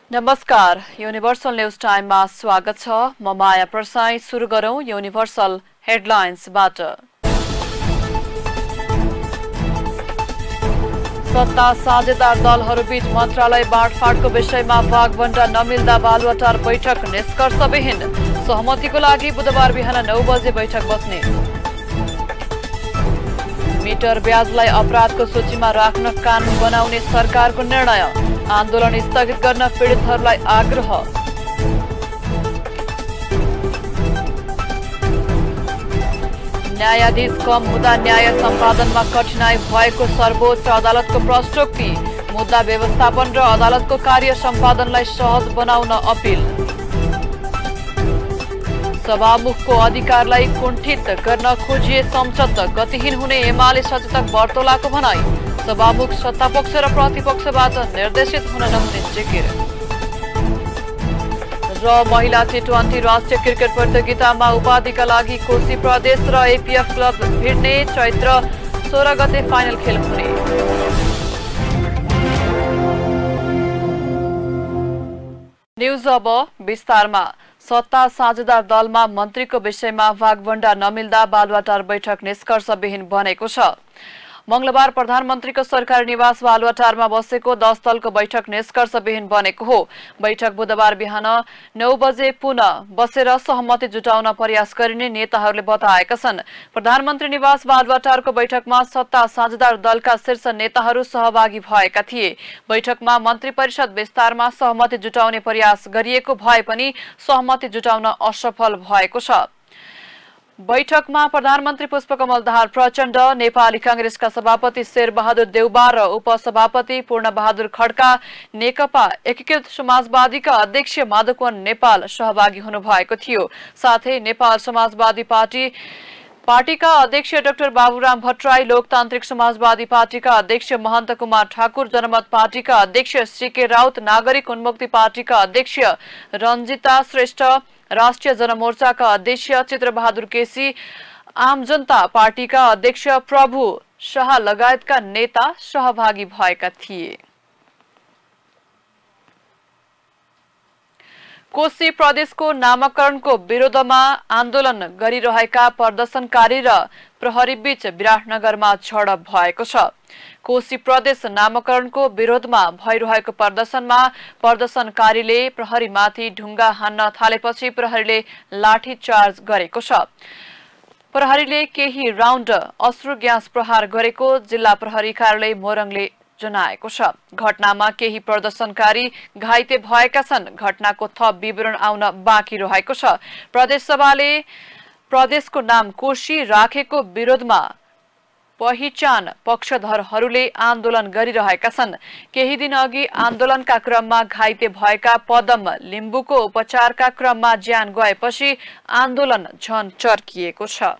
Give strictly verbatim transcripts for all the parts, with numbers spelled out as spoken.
नमस्कार, universal news टाइममा स्वागत छ। म माया प्रसाई। सुरु गरौं युनिभर्सल हेडलाइन्सबाट। सत्ता साझेदार दलहरूबीच मन्त्रालय बाँडफाँडको विषयमा भागभण्डा नमिल्दा बालुवाटार बैठक निष्कर्षविहीन। सहमतिको लागि बुधबार बिहान नौ बजे बैठक बस्ने। मिटर ब्याजलाई अपराधको सूचीमा राख्न कानून बनाउने सरकारको निर्णय। आन्दोलन स्थगित गर्न पीडितहरूलाई आग्रह। न्यायाधीश कम हुँदा न्याय सम्पादनमा कठिनाई भएको सर्वोच्च अदालतको प्रश्नोक्ति। मुद्दा व्यवस्थापन र अदालतको कार्य सम्पादनलाई सहज बनाउन अपील। सभामुखको अधिकारलाई कुण्ठित गर्न खोजिए संसद गतिहीन हुने एमाले सचेतक बर्तोलाको भनाई। सभामुख सत्तापक्ष र प्रतिपक्षबाट निर्देशित हुन नहुने जिकिर। र महिला टी ट्वेन्टी राष्ट्रिय क्रिकेट प्रतियोगितामा उपाधिका लागि कोशी प्रदेश र एपीएफ क्लब भिड्ने। चैत्र सोह्र गते फाइनल खेल हुने। न्यूज अब विस्तारमा। सत्ता साझेदार दलमा मन्त्रीको विषयमा भागभण्डा नमिल्दा बालुवाटार बैठक निष्कर्षविहीन बनेको छ। मंगलबार प्रधानमन्त्रीको सरकारी निवास बालुवाटारमा बसेको दस दलको बैठक निष्कर्षविहीन बनेको हो। बैठक बुधबार बिहान नौ बजे पुनः बसेर सहमति जुटाउन प्रयास गरिने नेताहरूले बताएका छन्। प्रधानमन्त्री निवास बालुवाटारको बैठकमा सत्ता साझेदार दलका शीर्ष नेताहरू सहभागी भएका थिए। बैठकमा मन्त्री परिषद विस्तारमा सहमति जुटाउने प्रयास गरिएको भए पनि सहमति जुटाउन असफल भएको छ। बैठकमा प्रधानमन्त्री पुष्पकमल दाहाल प्रचण्ड, नेपाली कांग्रेसका सभापति शेरबहादुर देउबा र उपसभापति पूर्णबहादुर खड्का, नेकपा एकीकृत समाजवादीका अध्यक्ष माधवकुमार नेपाल सहभागी हुनुभएको थियो। साथै नेपाल समाजवादी पार्टी पार्टीका अध्यक्ष डाक्टर बाबुराम भट्टराई, लोकतान्त्रिक समाजवादी पार्टीका अध्यक्ष महन्त कुमार ठाकुर, जनमत पार्टीका अध्यक्ष सीके राउत, नागरिक उन्मुक्ति पार्टीका अध्यक्ष रञ्जिता श्रेष्ठ, राष्ट्रिय जनमोर्चाका अध्यक्ष चित्रबहादुर केसी, आम जनता पार्टीका अध्यक्ष प्रभु शाह लगायतका नेता सहभागी भएका थिए। कोशी प्रदेशको नामाकरणको विरोधमा आन्दोलन गरिरहेका प्रदर्शनकारी र प्रहरी बीच विराटनगरमा झडप भएको छ। कोशी प्रदेश नामाकरणको विरोधमा भइरहेको प्रदर्शनमा प्रदर्शनकारीले प्रहरीमाथि ढुङ्गा हान्न थालेपछि प्रहरीले लाठी चार्ज गरेको छ। प्रहरीले केही राउन्ड अश्रु ग्यास प्रहार गरेको जिल्ला प्रहरी कार्यालय मोरङले जनाएको छ। घटनामा केही प्रदर्शनकारी घाइते भएका छन्। घटनाको थप विवरण आउन बाँकी रहेको छ। प्रदेश सभाले प्रदेशको नाम कोशी राखेको विरोधमा पहिचान पक्षधरहरूले आन्दोलन गरिरहेका छन्। केही दिन अघि आन्दोलनका क्रममा घाइते भएका पदम लिम्बुको उपचारका क्रममा ज्यान गएपछि आन्दोलन झन चर्किएको छ।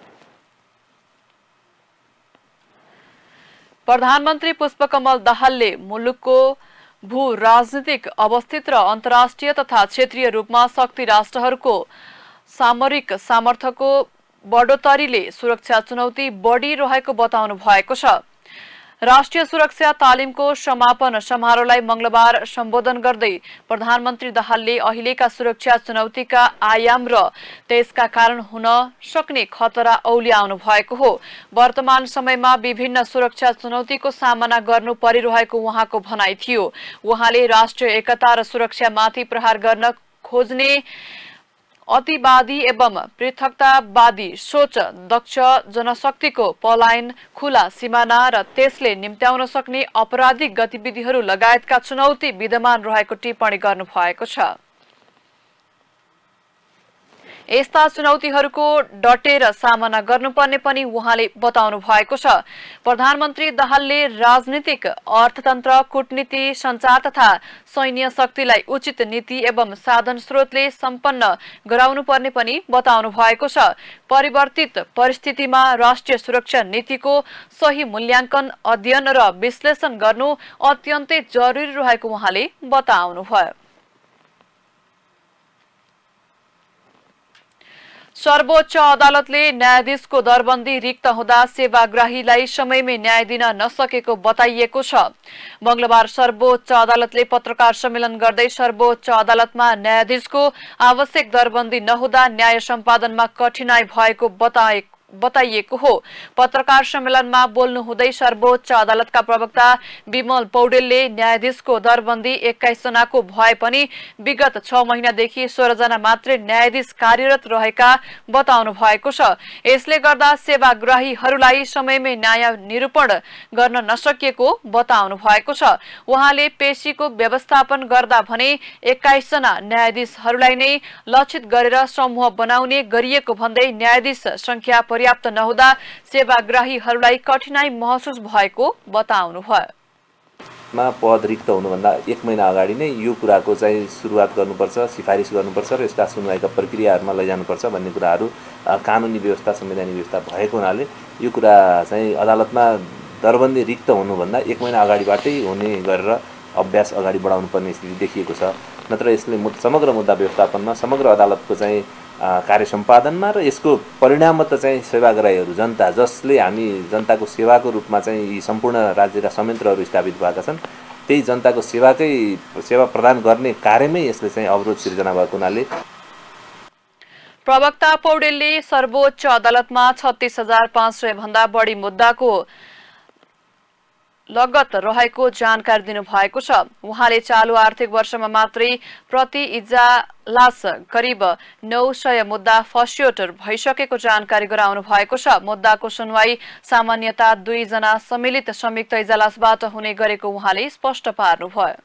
प्रधानमन्त्री पुष्पकमल दाहालले मुलुकको भू राजनीतिक अवस्थित र अन्तर्राष्ट्रिय तथा क्षेत्रीय रूपमा शक्ति राष्ट्रहरूको सामरिक सामर्थ्यको बढोत्तरीले सुरक्षा चुनौती बढी रहेको बताउनु भएको छ। राष्ट्रिय सुरक्षा तालिमको समापन समारोहलाई मंगलबार सम्बोधन गर्दै प्रधानमन्त्री दाहालले अहिलेका सुरक्षा चुनौतीका आयाम र त्यसका कारण हुन सक्ने खतरा औल्याउनु भएको हो। वर्तमान समयमा विभिन्न सुरक्षा चुनौतीको सामना गर्नु परिरहेको उहाँको भनाइ थियो। उहाँले राष्ट्रिय एकता र सुरक्षामाथि प्रहार गर्न खोज्ने अतिवादी एवं पृथकतावादी सोच, दक्ष जनशक्तिको पलायन, खुला सिमाना र त्यसले निम्त्याउन सक्ने आपराधिक गतिविधिहरू लगायतका चुनौती विद्यमान रहेको टिप्पणी गर्नु भएको छ। यस्ता चुनौतीहरूको डटेर सामना गर्नुपर्ने पनि उहाँले बताउनु भएको छ। प्रधानमन्त्री दाहालले राजनीतिक, अर्थतन्त्र, कूटनीति, सञ्चार तथा सैन्य शक्तिलाई उचित नीति एवं साधन स्रोतले सम्पन्न गराउनुपर्ने पनि बताउनु भएको छ। परिवर्तित परिस्थितिमा राष्ट्रिय सुरक्षा नीतिको सही मूल्याङ्कन, अध्ययन र विश्लेषण गर्नु अत्यन्तै जरुरी रहेको उहाँले बताउनुभयो। सर्वोच्च अदालतले न्यायाधीशको दरबन्दी रिक्त हुँदा सेवाग्राहीलाई समयमै न्याय दिन नसकेको बताइएको छ। मंगलबार सर्वोच्च अदालतले पत्रकार सम्मेलन गर्दै सर्वोच्च अदालतमा न्यायाधीशको आवश्यक दरबन्दी नहुँदा न्याय सम्पादनमा कठिनाई भएको बताए बताइएको हो। पत्रकार सम्मेलनमा बोल्नु हुँदै सर्वोच्च अदालतका प्रवक्ता विमल पौडेलले न्यायाधीशको दरबन्दी एक्काइस जनाको भए पनि विगत छ महिनादेखि सोह्र जना मात्रै न्यायाधीश कार्यरत रहेका बताउनु भएको छ। यसले गर्दा सेवाग्राहीहरूलाई समयमै न्याय निरूपण गर्न नसकिएको बताउनु भएको छ। उहाँले पेशीको व्यवस्थापन गर्दा भने एक्काइस जना न्यायाधीशहरूलाई नै लक्षित गरेर समूह बनाउने गरिएको भन्दै न्यायाधीश संख्या पर्याप्त नहुँदा सेवाग्राहीहरूलाई कठिनाई महसुस भएको बताउनुभयो। मा पद रिक्त हुनुभन्दा एक महिना अगाडि नै यो कुराको चाहिँ सुरुवात गर्नुपर्छ, सिफारिस गर्नुपर्छ र यसका सुनवाईका प्रक्रियाहरूमा लैजानुपर्छ भन्ने कुराहरू कानुनी व्यवस्था संवैधानिक व्यवस्था भएको हुनाले यो कुरा चाहिँ अदालतमा दरबन्दी रिक्त हुनुभन्दा एक महिना अगाडिबाटै हुने गरेर अभ्यास अगाडि बढाउनु पर्ने स्थिति देखिएको छ। नत्र यसले समग्र मुद्दा व्यवस्थापनमा समग्र अदालतको चाहिँ कार्य सम्पादनमा र यसको परिणामत चाहिँ सेवाग्राहीहरू जनता जसले हामी जनताको सेवाको रूपमा चाहिँ यी सम्पूर्ण राज्यका संयन्त्रहरू स्थापित भएका छन् त्यही जनताको सेवाकै सेवा प्रदान गर्ने कार्यमै यसले चाहिँ अवरोध सिर्जना भएको हुनाले प्रवक्ता पौडेलले सर्वोच्च अदालतमा छत्तीस हजार पाँच सय भन्दा बढी मुद्दाको लगत रहेको जानकारी दिनुभएको छ। उहाँले चालु आर्थिक वर्षमा मात्रै प्रति इजलास करिब नौ सय मुद्दा फस्योट भइसकेको जानकारी गराउनु भएको छ। मुद्दाको सुनवाई सामान्यतः दुई जना सम्मिलित संयुक्त इजलासबाट हुने गरेको उहाँले स्पष्ट पार्नुभयो।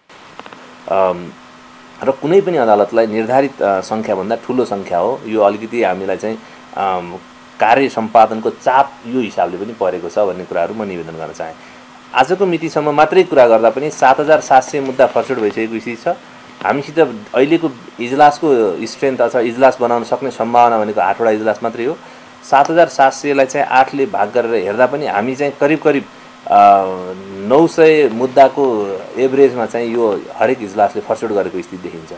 र कुनै पनि अदालतलाई निर्धारित संख्याभन्दा ठूलो संख्या हो यो अलिकति हामीलाई चाहिँ कार्य सम्पादनको चाप यो हिसाबले पनि परेको छ भन्ने कुराहरू म निवेदन गर्न चाहे। आजको मितिसम्म मात्रै कुरा गर्दा पनि सात हजार सात सय मुद्दा फर्स्टड भइसकेको स्थिति छ। हामीसित अहिलेको इजलासको स्ट्रेन्थ अथवा इजलास बनाउन सक्ने सम्भावना भनेको आठवटा इजलास मात्रै हो। सात हजार सात सयलाई चाहिँ आठले भाग गरेर हेर्दा पनि हामी चाहिँ करिब करिब नौ सय मुद्दाको एभरेजमा चाहिँ यो हरेक इजलासले फर्स्टड गरेको स्थिति देखिन्छ।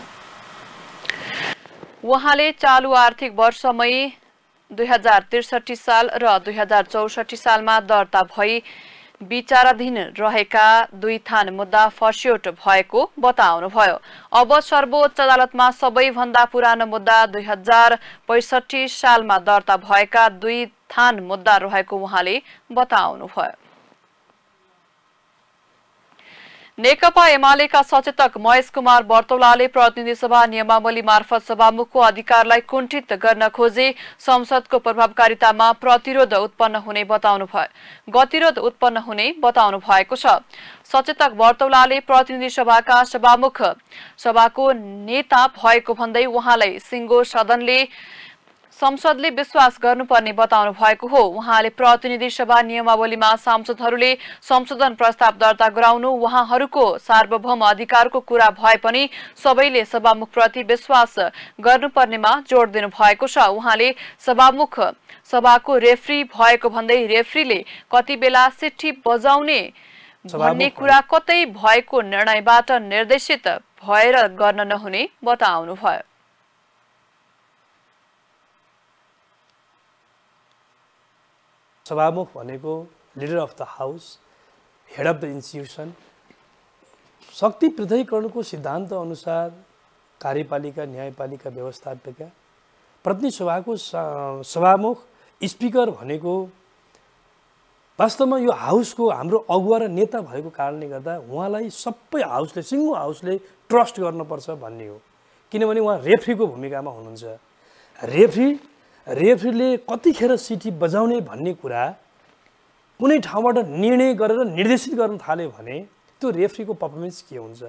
उहाँले चालु आर्थिक वर्षमै दुई हजार त्रिसठी साल र दुई हजार चौसठी सालमा दर्ता भई विचाराधीन रहेका दुई थान मुद्दा फस्योट भएको बताउनुभयो। अब सर्वोच्च अदालतमा सबैभन्दा पुरानो मुद्दा दुई हजार पैसठी सालमा दर्ता भएका दुई थान मुद्दा रहेको उहाँले बताउनुभयो। नेकपा एमालेका सचेतक महेश कुमार बर्तौलाले प्रतिनिधि सभा नियमावली मार्फत सभामुखको अधिकारलाई कुण्ठित गर्न खोजे संसदको प्रभावकारितामा प्रतिरोध उत्पन्न हुने बताउनु भयो गतिरोध उत्पन्न हुने बताउनु भएको छ। सचेतक बर्तौलाले प्रतिनिधि सभाका सभामुख सभाको नेता भएको भन्दै उहाँलाई सिंगो सदनले संसदले विश्वास गर्नुपर्ने बताउनु भएको हो। उहाँले प्रतिनिधि सभा नियमावलीमा सांसदहरूले संशोधन प्रस्ताव दर्ता गराउनु उहाँहरूको सार्वभौम अधिकारको कुरा भए पनि सबैले सभामुखप्रति विश्वास गर्नुपर्नेमा जोड दिनु भएको छ। उहाँले सभामुख सभाको रेफ्री भएको भन्दै रेफ्रीले कति बेला सिट्ठी बजाउने भन्ने कुरा कतै भएको निर्णयबाट निर्देशित भएर गर्न नहुने बताउनु भयो। सभामुख भनेको leader of the house, head of the institution, शक्ति पृथकीकरणको सिद्धान्त अनुसार कार्यपालिका न्यायपालिका व्यवस्थापिका प्रतिनिधि सभाको सभामुख स्पिकर भनेको वास्तवमा यो हाउसको हाम्रो अगुवा र नेता भएको कारणले गर्दा उहाँलाई सबै हाउसले सिङ्गो हाउसले ट्रस्ट गर्नुपर्छ भन्ने हो। किनभने उहाँ रेफ्रीको भूमिकामा हुनुहुन्छ। रेफ्री रेफ्रीले कतिखेर सिटी बजाउने भन्ने कुरा कुनै ठाउँबाट निर्णय गरेर निर्देशित गर्न थाल्यो भने त्यो रेफ्रीको पर्फर्मेन्स के हुन्छ।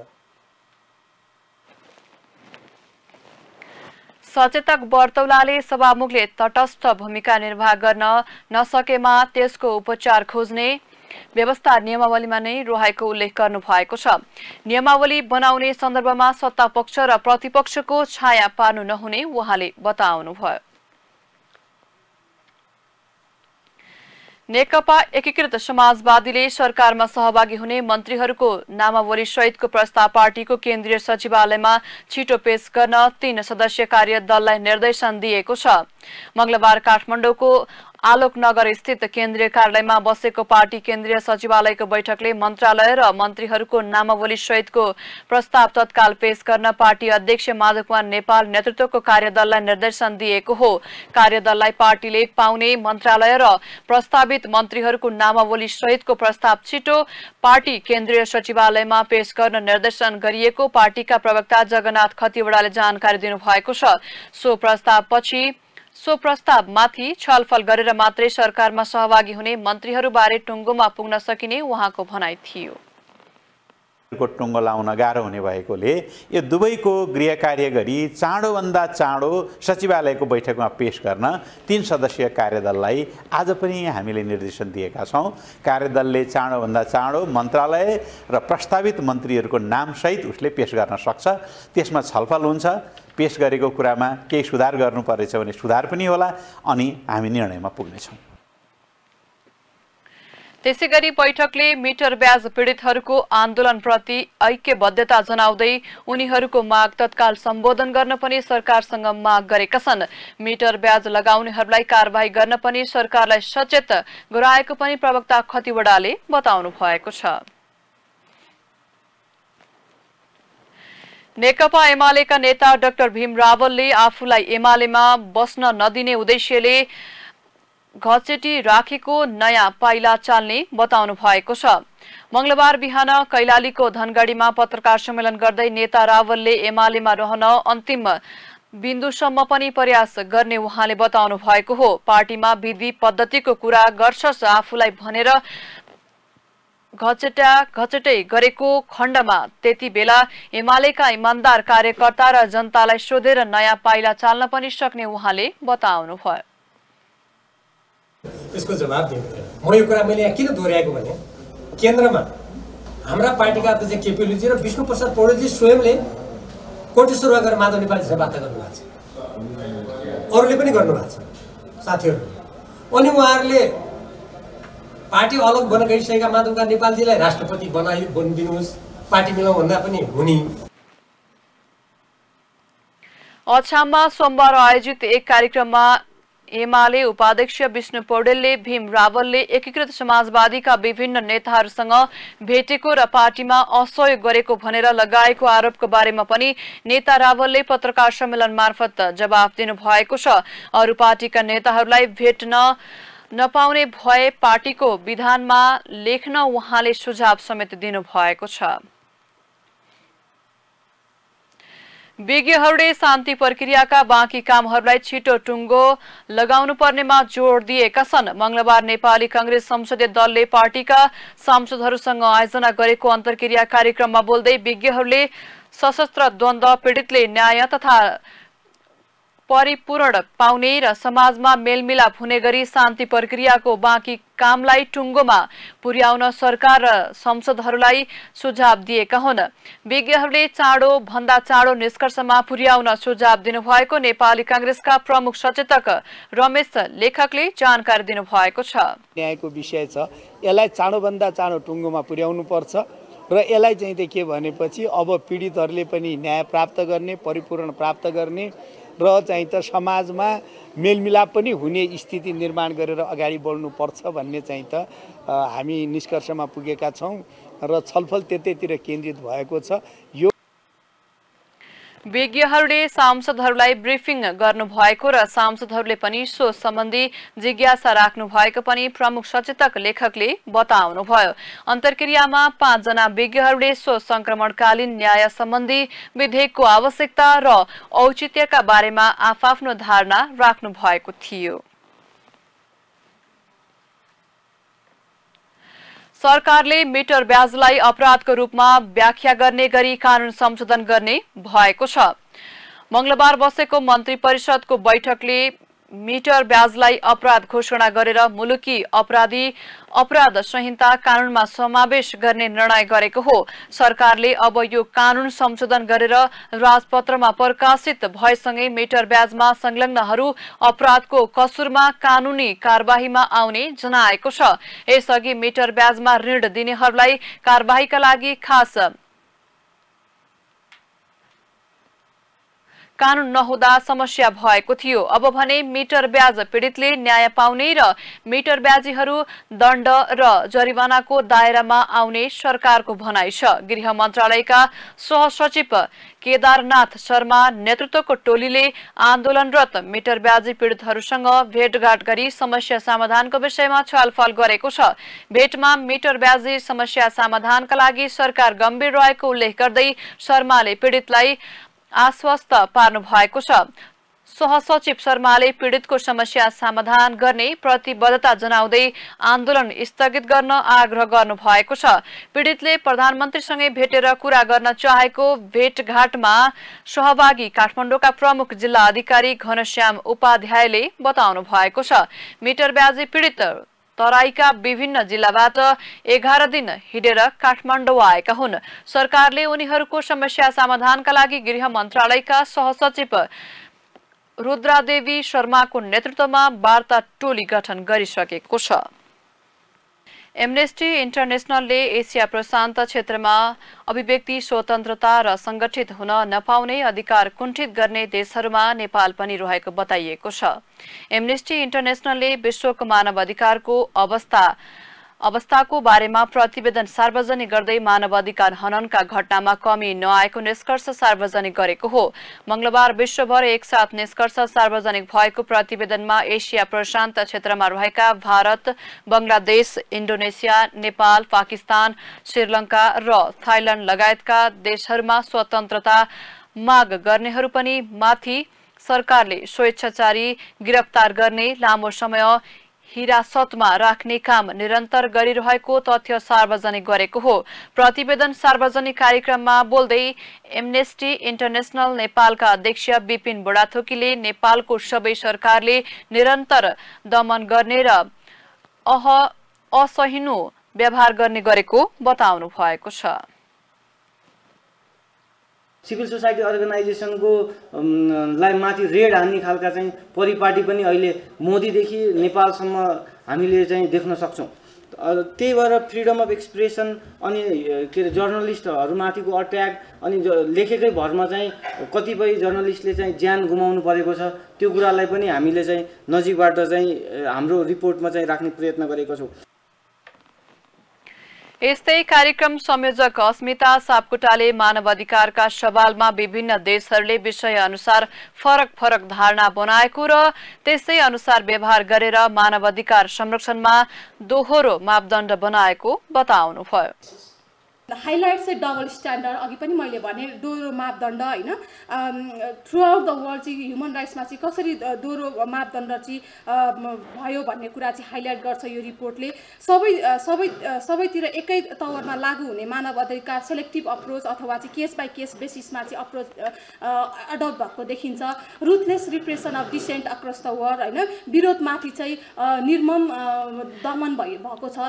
सचेतक बर्तौलाले सभामुखले तटस्थ भूमिका निर्वाह गर्न नसकेमा त्यसको उपचार खोज्ने व्यवस्था नियमावलीमा नै रहेको उल्लेख गर्नु भएको छ। नियमावली बनाउने सन्दर्भमा सत्ता पक्ष र प्रतिपक्षको छाया पार्नु नहुने उहाँले बताउनुभयो। नेकपा एकीकृत समाजवादीले सरकारमा सहभागी हुने मन्त्रीहरूको नामावली सहितको प्रस्ताव पार्टीको केन्द्रीय सचिवालयमा छिटो पेश गर्न तीन सदस्यीय कार्यदललाई निर्देशन दिएको छ। मंगलबार काठमाडौँको आलोकनगर स्थित केन्द्रीय कार्यालयमा बसेको पार्टी केन्द्रीय सचिवालयको बैठकले मन्त्रालय र मन्त्रीहरूको नामावली सहितको प्रस्ताव तत्काल पेश गर्न पार्टी अध्यक्ष माधव कुमार नेपाल नेतृत्वको कार्यदललाई निर्देशन दिएको हो। कार्यदललाई पार्टीले पाउने मन्त्रालय र प्रस्तावित मन्त्रीहरूको नामावली सहितको प्रस्ताव छिटो पार्टी केन्द्रीय सचिवालयमा पेश गर्न निर्देशन गरिएको पार्टीका प्रवक्ता जगन्नाथ खतिवड़ाले जानकारी दिनुभएको छ। सो प्रस्तावपछि सो प्रस्तावमाथि छलफल गरेर मात्रै सरकारमा सहभागी हुने मन्त्रीहरूबारे टुङ्गोमा पुग्न सकिने उहाँको भनाइ थियो। को टुङ्गो लाउन गाह्रो हुने भएकोले यो दुवैको गृह कार्य गरी चाँडोभन्दा चाँडो सचिवालयको बैठकमा पेश गर्न तीन सदस्यीय कार्यदललाई आज पनि हामीले निर्देशन दिएका छौँ। कार्यदलले चाँडोभन्दा चाँडो मन्त्रालय र प्रस्तावित मन्त्रीहरूको नामसहित उसले पेश गर्न सक्छ। त्यसमा छलफल हुन्छ। पेश गरेको कुरामा केही सुधार गर्नुपर्छ भने सुधार पनि होला अनि हामी निर्णयमा पुग्नेछौँ। त्यसैगरी बैठकले मिटर ब्याज पीडितहरूको आन्दोलनप्रति ऐक्यबद्धता जनाउँदै उनीहरूको माग तत्काल सम्बोधन गर्न पनि सरकारसँग माग गरेका छन्। मिटर ब्याज लगाउनेहरूलाई कारबाही गर्न पनि सरकारलाई सचेत गराएको पनि प्रवक्ता खतिवड़ाले बताउनु भएको छ। नेकपा एमालेका नेता डाक्टर भीम रावलले आफूलाई एमालेमा बस्न नदिने उद्देश्यले घचेटी राखेको नयाँ पाइला चाल्ने बताउनु भएको छ। मंगलबार बिहान कैलालीको धनगढीमा पत्रकार सम्मेलन गर्दै नेता रावलले एमालेमा रहन अन्तिम बिन्दुसम्म पनि प्रयास गर्ने उहाँले बताउनु भएको हो। पार्टीमा विधि पद्धतिको कुरा गर्छस् आफूलाई भनेर घचेटा घचेटै गरेको खण्डमा त्यति बेला एमालेका इमानदार कार्यकर्ता र जनतालाई सोधेर नयाँ पाइला चाल्न पनि सक्ने उहाँले बताउनु भयो। यसको जवाब दिनुहुँदैन। म यो कुरा मैले यहाँ किन दोहोऱ्याएको भने केन्द्रमा हाम्रा पार्टीका अध्यक्ष केपी ओलीजी र विष्णु प्रसाद पौडेलजी स्वयंले कोटेश्वरमा गएर माधव नेपालजीसँग वार्ता गर्नुभएको छ। अरूले पनि गर्नुभएको छ साथीहरूले। अनि उहाँहरूले पार्टी अलग बन्न गइसकेका माधव नेपालजीलाई राष्ट्रपति बनाइ बनिदिनुहोस् पार्टी मिलाउँ भन्दा पनि हुने। अछाममा सोमबार आयोजित एक कार्यक्रममा एमाले उपाध्यक्ष विष्णु पौडेलले भीम रावलले एकीकृत समाजवादीका विभिन्न नेताहरूसँग भेटेको र पार्टीमा असहयोग गरेको भनेर लगाएको आरोपको बारेमा पनि नेता रावलले पत्रकार सम्मेलन मार्फत जवाफ दिनुभएको छ। अरू पार्टीका नेताहरूलाई भेट्न नपाउने भए पार्टीको विधानमा लेख्न उहाँले सुझाव समेत दिनुभएको छ। विज्ञहरूले शान्ति प्रक्रियाका बाँकी कामहरूलाई छिटो टुङ्गो लगाउनु पर्नेमा जोड दिएका छन्। मंगलबार नेपाली कांग्रेस संसदीय दलले पार्टीका सांसदहरूसँग आयोजना गरेको अन्तर्क्रिया कार्यक्रममा बोल्दै विज्ञहरूले सशस्त्र द्वन्द्व पीडितले न्याय तथा परिपूर्ण पाउने र समाजमा मेलमिलाप हुने गरी शान्ति प्रक्रियाको बाँकी कामलाई टुङ्गोमा पुर्याउन सरकार र संसदहरूलाई सुझाव दिएका हुन्। विज्ञहरूले चाँडो भन्दा चाँडो निष्कर्षमा पुर्याउन सुझाव दिनुभएको नेपाली कांग्रेसका प्रमुख सचेतक रमेश लेखकले जानकारी दिनुभएको छ। न्यायको विषय छ, यसलाई चाँडोभन्दा चाँडो टुङ्गोमा पुर्याउनु पर्छ र यसलाई चाहिँ त के भनेपछि अब पीडितहरूले पनि न्याय प्राप्त गर्ने, परिपूर्ण प्राप्त गर्ने र चाहिँ त समाजमा मेलमिलाप पनि हुने स्थिति निर्माण गरेर अगाडि बढ्नुपर्छ भन्ने चाहिँ त हामी निष्कर्षमा पुगेका छौँ र छलफल त्यतैतिर केन्द्रित भएको छ। यो विज्ञहरूले सांसदहरूलाई ब्रिफिङ गर्नुभएको र सांसदहरूले पनि सो सम्बन्धी जिज्ञासा राख्नु भएको पनि प्रमुख सचेतक लेखकले बताउनुभयो। अन्तर्क्रियामा पाँचजना विज्ञहरूले सो संक्रमणकालीन न्याय सम्बन्धी विधेयकको आवश्यकता र औचित्यका बारेमा आफआफ्नो धारणा राख्नु भएको थियो। सरकारले मिटर ब्याजलाई अपराधको रूपमा व्याख्या गर्ने गरी कानून संशोधन गर्ने भएको छ। मंगलबार बसेको मन्त्री परिषदको बैठकले मिटर ब्याजलाई अपराध घोषणा गरेर मुलुकी अपराधी अपराध संहिता कानूनमा समावेश गर्ने निर्णय गरेको हो। सरकारले अब यो कानून संशोधन गरेर राजपत्रमा प्रकाशित भएसँगै मिटर ब्याजमा संलग्नहरू अपराधको कसुरमा कानूनी कारबाहीमा आउने जनाएको छ। यसअघि मिटर ब्याजमा ऋण दिनेहरूलाई कारबाहीका लागि खास कानून नहुँदा समस्या भएको थियो। अब भने मिटर ब्याज पीडितले न्याय पाउने र मिटर ब्याजीहरू दण्ड र जरिवानाको दायरामा आउने सरकारको भनाइ छ। गृह मन्त्रालयका सहसचिव केदारनाथ शर्मा नेतृत्वको टोलीले आन्दोलनरत मिटर ब्याजी पीडितहरूसँग भेटघाट गरी समस्या समाधानको विषयमा छलफल गरेको छ। भेटमा मिटर ब्याजी समस्या समाधानका लागि सरकार गम्भीर रहेको उल्लेख गर्दै शर्माले पीडितलाई आश्वस्त पार्नु भएको छ। सहसचिव शर्माले पीडितको समस्या समाधान गर्ने प्रतिबद्धता जनाउँदै आन्दोलन स्थगित गर्न आग्रह गर्नु भएको छ। पीडितले प्रधानमन्त्रीसँगै भेटेर कुरा गर्न चाहेको भेटघाटमा सहभागी काठमाडौँका प्रमुख जिल्ला अधिकारी घनश्याम उपाध्यायले बताउनु भएको छ। मिटर ब्याजी पीडित तराईका विभिन्न जिल्लाबाट एघार दिन हिँडेर काठमाडौँ आएका हुन्। सरकारले उनीहरूको समस्या समाधानका लागि गृह मन्त्रालयका सहसचिव रुद्रादेवी शर्माको नेतृत्वमा वार्ता टोली गठन गरिसकेको छ। एमनेस्टी इन्टरनेसनलले एसिया प्रशान्त क्षेत्रमा अभिव्यक्ति स्वतन्त्रता र संगठित हुन नपाउने अधिकार कुण्ठित गर्ने देशहरूमा नेपाल पनि रहेको बताइएको छ। एमनेस्टी इन्टरनेसनलले विश्वको मानव अधिकारको अवस्था अवस्थाको बारेमा प्रतिवेदन सार्वजनिक गर्दै मानव अधिकार हननका घटनामा कमी नआएको निष्कर्ष सार्वजनिक गरेको हो। मंगलबार विश्वभर एकसाथ निष्कर्ष सार्वजनिक भएको प्रतिवेदनमा एसिया प्रशान्त क्षेत्रमा रहेका भारत, बंगलादेश, इन्डोनेसिया, नेपाल, पाकिस्तान, श्रीलंका र थाइल्याण्ड लगायतका देशहरूमा स्वतन्त्रता माग गर्नेहरू पनि माथि सरकारले स्वेच्छाचारी गिरफ्तार गर्ने, लामो समय हिरासतमा राख्ने काम निरन्तर गरिरहेको तथ्य सार्वजनिक गरेको हो। प्रतिवेदन सार्वजनिक कार्यक्रममा बोल्दै एमनेस्टी इन्टरनेसनल नेपालका अध्यक्ष विपिन बुढाथोकीले नेपालको सबै सरकारले निरन्तर दमन गर्ने र अह असहिष्णु व्यवहार गर्ने गरेको बताउनु भएको छ। सिभिल सोसाइटी अर्गनाइजेसनको लाई माथि रेड हान्ने खालका चाहिँ परिपाटी पनि अहिले मोदीदेखि नेपालसम्म हामीले चाहिँ देख्न सक्छौँ। त्यही भएर फ्रिडम अफ एक्सप्रेसन अनि के अरे जर्नलिस्टहरूमाथिको अट्याक अनि लेखेकै भरमा चाहिँ कतिपय जर्नलिस्टले चाहिँ ज्यान गुमाउनु परेको छ। त्यो कुरालाई पनि हामीले चाहिँ नजिकबाट चाहिँ हाम्रो रिपोर्टमा चाहिँ राख्ने प्रयत्न गरेको छौँ। यस्तै कार्यक्रम संयोजक अस्मिता सापकोटाले मानव अधिकारका सवालमा विभिन्न देशहरूले विषय अनुसार फरक फरक धारणा बनाएको र त्यसै अनुसार व्यवहार गरेर मानव अधिकार संरक्षणमा दोहोरो मापदण्ड बनाएको बताउनुभयो। हाइलाइट चाहिँ डबल स्ट्यान्डर्ड, अघि पनि मैले भने दोहोरो मापदण्ड होइन, थ्रु आउट द वर्ल्ड चाहिँ ह्युमन राइट्समा चाहिँ कसरी दोहोरो मापदण्ड चाहिँ भयो भन्ने कुरा चाहिँ हाइलाइट गर्छ यो रिपोर्टले। सबै सबै सबैतिर एकै तवरमा लागू हुने मानव अधिकार सेलेक्टिभ अप्रोच अथवा चाहिँ केस बाई केस बेसिसमा चाहिँ अप्रोच एडप्ट भएको देखिन्छ। Ruthless repression of dissent across the world होइन, विरोधमाथि चाहिँ निर्मम दमन भएको छ।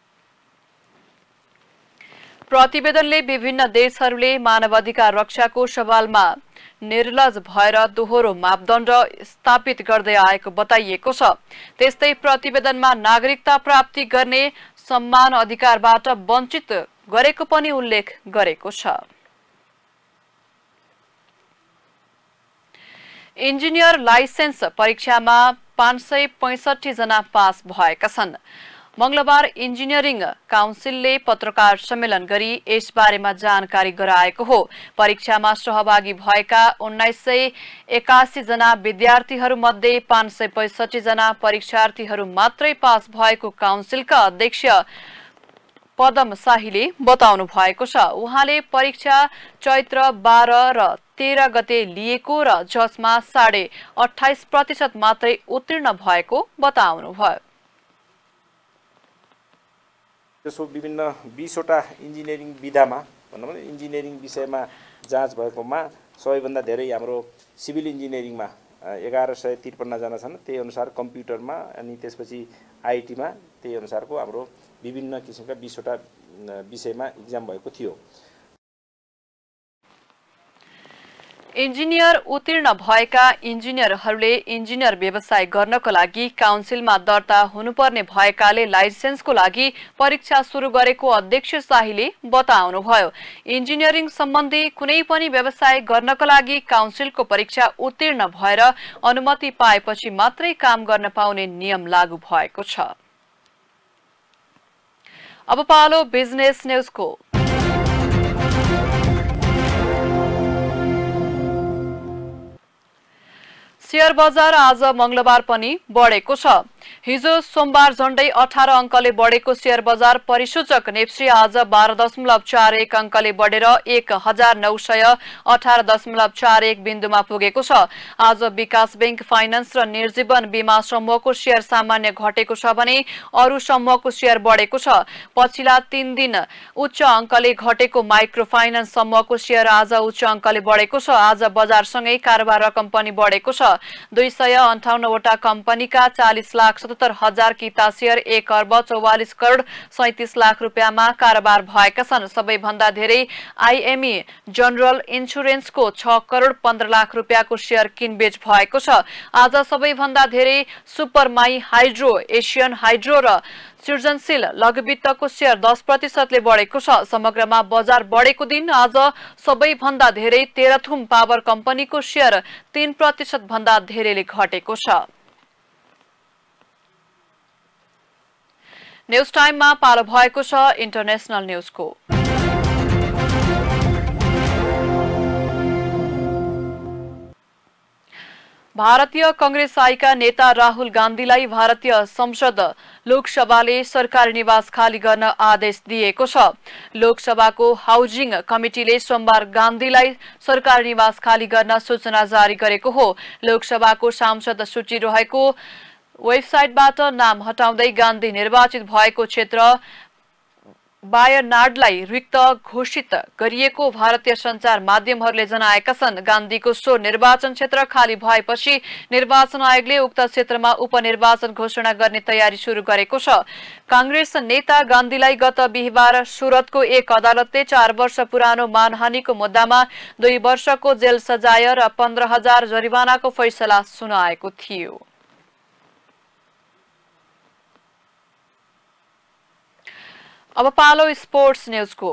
प्रतिवेदनले विभिन्न देशहरूले मानव अधिकार रक्षाको सवालमा निर्लज भएर दोहोरो मापदण्ड स्थापित गर्दै आएको बताइएको छ। त्यस्तै प्रतिवेदनमा नागरिकता प्राप्ति गर्ने सम्मान अधिकारबाट वञ्चित गरेको पनि उल्लेख गरेको छ। इन्जिनियर लाइसेन्स परीक्षामा पाँच सय पैंसठी जना पास भएका छन्। मंगलबार इन्जिनियरिङ काउन्सिलले पत्रकार सम्मेलन गरी यसबारेमा जानकारी गराएको हो। परीक्षामा सहभागी भएका उन्नाइस सय एकासी जना विद्यार्थीहरू मध्ये पाँच सय पैंसठी जना परीक्षार्थीहरू मात्रै पास भएको काउन्सिलका अध्यक्ष पदम शाहीले बताउनु भएको छ। उहाँले परीक्षा चैत्र बाह्र र तेह्र गते लिएको र जसमा साढे अठाइस प्रतिशत मात्रै उत्तीर्ण भएको बताउनुभयो। त्यसो विभिन्न बीसवटा इन्जिनियरिङ विधामा भनौँ न इन्जिनियरिङ विषयमा जाँच भएकोमा सबैभन्दा धेरै हाम्रो सिभिल इन्जिनियरिङमा एघार सय त्रिपन्नजना छन्। त्यही अनुसार कम्प्युटरमा अनि त्यसपछि आइटीमा त्यही अनुसारको हाम्रो विभिन्न किसिमका बिसवटा विषयमा इक्जाम भएको थियो। इन्जिनियर उत्तीर्ण भएका इन्जिनियरहरूले इन्जिनियर व्यवसाय गर्नको लागि काउन्सिलमा दर्ता हुनुपर्ने भएकाले लाइसेन्सको लागि परीक्षा सुरु गरेको अध्यक्ष शाहीले बताउनुभयो। इन्जिनियरिङ सम्बन्धी कुनै पनि व्यवसाय गर्नको लागि काउन्सिलको परीक्षा उत्तीर्ण भएर अनुमति पाएपछि मात्रै काम गर्न पाउने नियम लागू भएको छ। अब पालो बिजनेस न्यूजको। शेयर बजार आज मंगलबार पनि बढेको छ। हिजो सोमबार झण्डै अठार अंकले बढेको शेयर बजार परिसूचक नेप्सी आज बाह्र दशमलव चार एक अंकले बढेर एक हजार नौ सय अठार दशमलव चार एक बिन्दुमा पुगेको छ। आज विकास बैंक फाइनान्स र निर्जीवन बीमा समूहको शेयर सामान्य घटेको छ भने अरू समूहको शेयर बढेको छ। पछिल्ला तीन दिन उच्च अंकले घटेको माइक्रो फाइनान्स समूहको शेयर आज उच्च अंकले बढेको छ। आज बजारसँगै कारोबार रकम पनि बढेको छ। दुई सय अन्ठाउन्नवटा कम्पनीका चालीस लाख सतहत्तर हजार किता शेयर एक अर्ब चौवालिस करोड सैतिस लाख रुपियाँमा कारोबार भएका छन्। सबैभन्दा धेरै आइएमई जनरल इन्सुरेन्सको छ करोड पन्ध्र लाख रुपियाँको शेयर किनबेच भएको छ। आज सबैभन्दा धेरै सुपरमाई हाइड्रो, एसियन हाइड्रो र सृजनशील लघुवित्तको शेयर दस प्रतिशतले बढेको छ। समग्रमा बजार बढेको दिन आज सबैभन्दा धेरै तेह्रथुम पावर कम्पनीको शेयर तीन प्रतिशत भन्दा धेरैले घटेको छ। न्यूज टाइममा पालो भएको छ इन्टरनेशनल न्यूजको। भारतीय कांग्रेस आएका नेता राहुल गान्धीलाई भारतीय संसद लोकसभाले सरकारी निवास खाली गर्न आदेश दिएको छ। लोकसभाको हाउजिङ कमिटीले सोमबार गान्धीलाई सरकारी निवास खाली गर्न सूचना जारी गरेको हो। लोकसभाको सांसद सूची रहेको वेबसाइटबाट नाम हटाउँदै गान्धी निर्वाचित भएको क्षेत्र वायनाडलाई रिक्त घोषित गरिएको भारतीय सञ्चार माध्यमहरूले जनाएका छन्। गान्धीको सो निर्वाचन क्षेत्र खाली भएपछि निर्वाचन आयोगले उक्त क्षेत्रमा उपनिर्वाचन घोषणा गर्ने तयारी सुरु गरेको छ। कांग्रेस नेता गान्धीलाई गत बिहिबार सुरतको एक अदालतले चार वर्ष पुरानो मानहानिको मुद्दामा दुई वर्षको जेल सजाय र पन्ध्र हजार जरिवानाको फैसला सुनाएको थियो। अब पालो स्पोर्ट्स न्यूजको।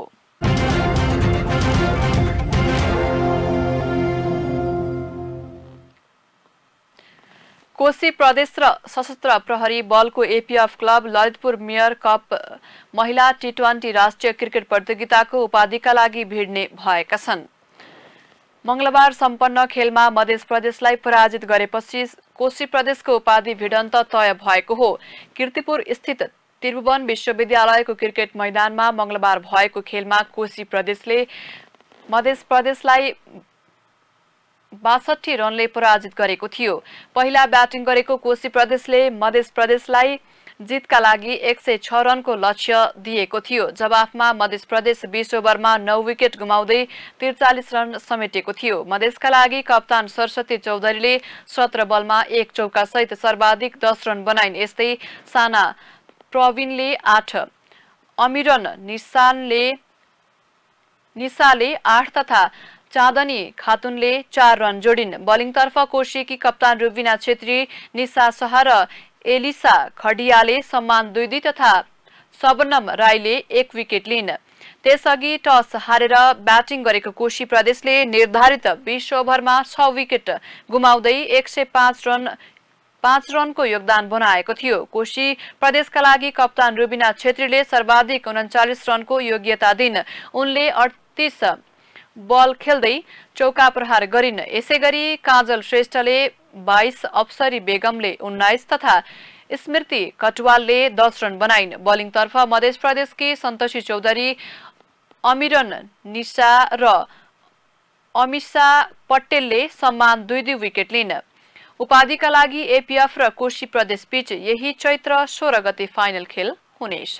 कोशी प्रदेश र सशस्त्र प्रहरी बलको APF club Lalitpur mayor cup महिला टी ट्वेन्टी राष्ट्रिय क्रिकेट प्रतियोगिताको उपाधिका लागि भिड्ने भएका छन्। मंगलबार सम्पन्न खेलमा मध्य प्रदेशलाई पराजित गरेपछि कोशी प्रदेशको उपाधि भिडन्त तय भएको हो। कीर्तिपुर स्थित त्रिभुवन विश्वविद्यालयको क्रिकेट मैदानमा मंगलबार भएको खेलमा कोशी प्रदेशले मध्य प्रदेशलाई बासठी रनले पराजित गरेको थियो। पहिला ब्याटिङ गरेको कोशी प्रदेशले मध्य प्रदेशलाई जितका लागि एक सय छ रनको लक्ष्य दिएको थियो। जवाफमा मध्य प्रदेश बीस ओभरमा नौ विकेट गुमाउँदै त्रिचालिस रन समेटेको थियो। मधेसका लागि कप्तान सरस्वती चौधरीले सत्र बलमा एक चौका सहित सर्वाधिक दस रन बनाइन्। यस्तै साना प्रवीणले आठ, अमिरन निशानले निशाले आठ तथा चाँदनी खातुनले चार रन जोडिन्। बलिङतर्फ कोशीकी कप्तान रुबिना छेत्री, निशा शाह र एलिसा खडियाले सम्मान दुई दुई तथा शबनम राईले एक विकेट लिन्। त्यसअघि टस हारेर ब्याटिङ गरेको कोशी प्रदेशले निर्धारित बीस ओभरमा छ विकेट गुमाउँदै एक सय पाँच रन पाँच रनको योगदान बनाएको थियो। कोशी प्रदेशका लागि कप्तान रुबिना छेत्रीले सर्वाधिक उन्चालिस रनको योग्यता दिन्। उनले अडतीस बल खेल्दै चौका प्रहार गरिन्। यसैगरी काजल श्रेष्ठले बाइस, अप्सरी बेगमले उन्नाइस तथा स्मृति कटवालले दस रन बनाइन्। बलिङतर्फ मध्य प्रदेशकी सन्तोषी चौधरी, अमिरन निशा र अमिषा पटेलले सम्मान दुई दुई विकेट लिन्। उपाधिका लागि एपीएफ र कोशी प्रदेश बीच यही चैत्र सोह्र गते फाइनल खेल हुनेछ।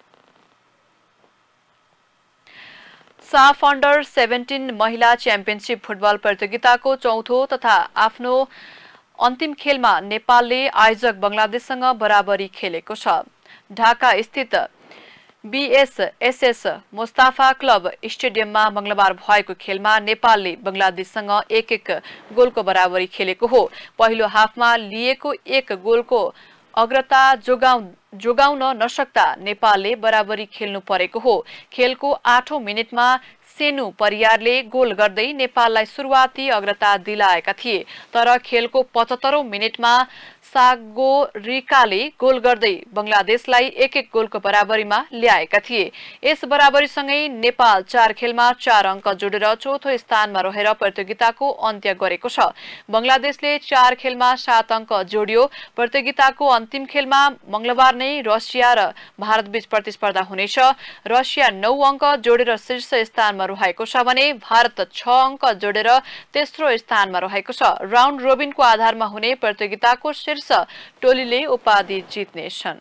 साफ अन्डर सेभेन्टीन महिला च्याम्पियनशिप फुटबल प्रतियोगिताको चौथो तथा आफ्नो अन्तिम खेलमा नेपालले आयोजक बंगलादेशसँग बराबरी खेलेको छ। ढाका स्थित बीएसएसएस मुस्ताफा क्लब स्टेडियममा मंगलबार भएको खेलमा नेपालले बंगलादेशसँग एक एक गोलको बराबरी खेलेको हो। पहिलो हाफमा लिएको एक गोलको अग्रता जोगाउ जोगाउन नसक्दा नेपालले बराबरी खेल्नु परेको हो। खेलको आठौं मिनेटमा सेनु परियारले गोल गर्दै नेपाललाई सुरुवाती अग्रता दिलाएका थिए, तर खेलको पचहत्तरौं मिनेटमा सागोरिकाले गोल गर्दै बंगलादेशलाई एक एक गोलको बराबरीमा ल्याएका थिए। यस बराबरीसँगै नेपाल चार खेलमा चार अंक जोडेर चौथो स्थानमा रहेर प्रतियोगिताको अन्त्य गरेको छ। बंगलादेशले चार खेलमा सात अंक जोड्यो। प्रतियोगिताको अन्तिम खेलमा मंगलबार नै रसिया र भारतबीच प्रतिस्पर्धा हुनेछ। रसिया नौ अंक जोडेर शीर्ष स्थानमा रहेको छ भने भारत छ अंक जोडेर तेस्रो स्थानमा रहेको छ। राउन्ड रोबिनको आधारमा हुने प्रतियोगिताको शीर्ष टोलीले उपाधि जित्नेछन्।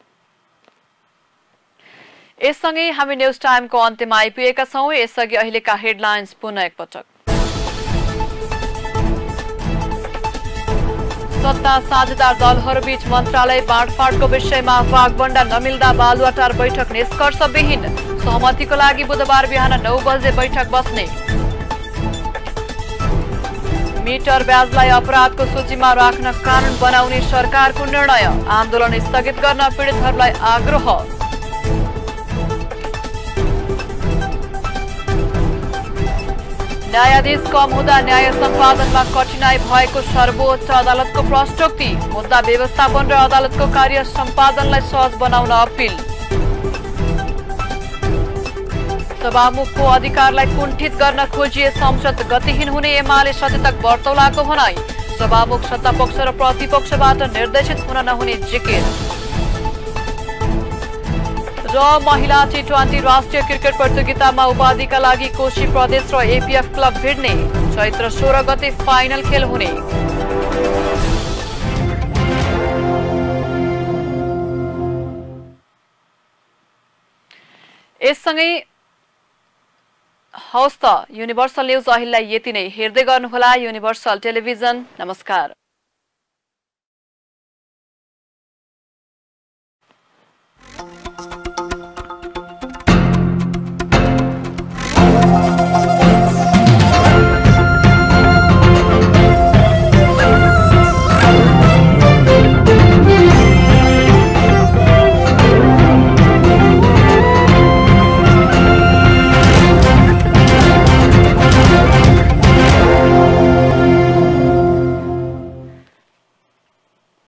यससँगै हामी न्यूज टाइमको अन्त्यमा आइपुगेका छौं। यसअघि अहिलेका हेडलाइन्स पुनः एकपटक। सत्ता साझेदार दलहरूबीच मन्त्रालय बाँडफाँडको विषयमा वागबण्डा नमिल्दा बालुवाटार बैठक निष्कर्षविहीन। सहमतिको लागि बुधबार बिहान नौ बजे बैठक बस्ने। मिटर ब्याजलाई अपराधको सूचीमा राख्न कानून बनाउने सरकारको निर्णय। आन्दोलन स्थगित गर्न पीडितहरूलाई आग्रह। न्यायाधीश कम हुँदा न्याय सम्पादनमा कठिनाई भएको सर्वोच्च अदालतको प्रश्नोक्ति। मुद्दा व्यवस्थापन र अदालतको कार्य सम्पादनलाई सहज बनाउन अपिल। सभामुखको अधिकारलाई कुण्ठित गर्न खोजिए संसद गतिहीन हुने एमाले सचेतक बर्तौलाको भनाई। सभामुख सत्तापक्ष र प्रतिपक्षबाट निर्देशित हुन नहुने जिकिर। र महिला टी ट्वेन्टी राष्ट्रिय क्रिकेट प्रतियोगितामा उपाधिका लागि कोशी प्रदेश र एपीएफ क्लब भिड्ने। चैत्र सोह्र गते फाइनल खेल हुने। यससँगै हौस् त युनिभर्सल न्यूज अहिलेलाई यति नै। हेर्दै गर्नुहोला युनिभर्सल टेलिभिजन। नमस्कार।